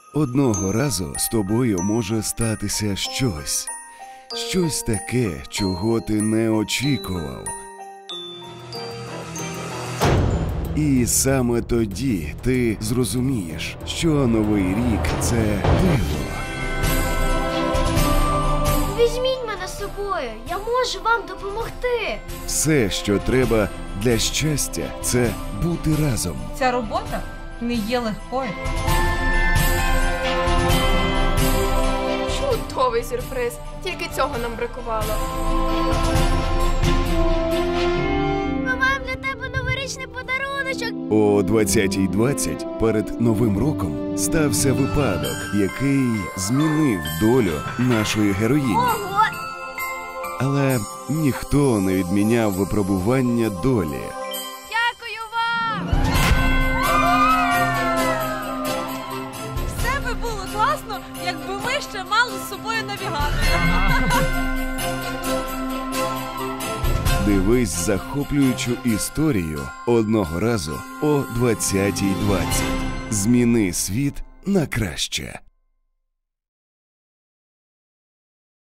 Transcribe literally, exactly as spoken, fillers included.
Одного разу з тобою може статися щось. Щось таке, чого ти не очікував. І саме тоді ти зрозумієш, що Новий рік – це диво. Візьміть мене з собою, я можу вам допомогти. Все, що треба для щастя – це бути разом. Ця робота не є легкою. Чудовий сюрприз. Тільки цього нам бракувало. Ми маємо для тебе новорічний подаруночок. О двадцятій двадцять перед Новим роком стався випадок, який змінив долю нашої героїні. Ого! Але ніхто не відміняв випробування долі. Дякую вам! Все би було класно, якби ми ще мали з собою навігатора. Дивись захоплюючу історію одного разу о двадцятій двадцять. Зміни світ на краще.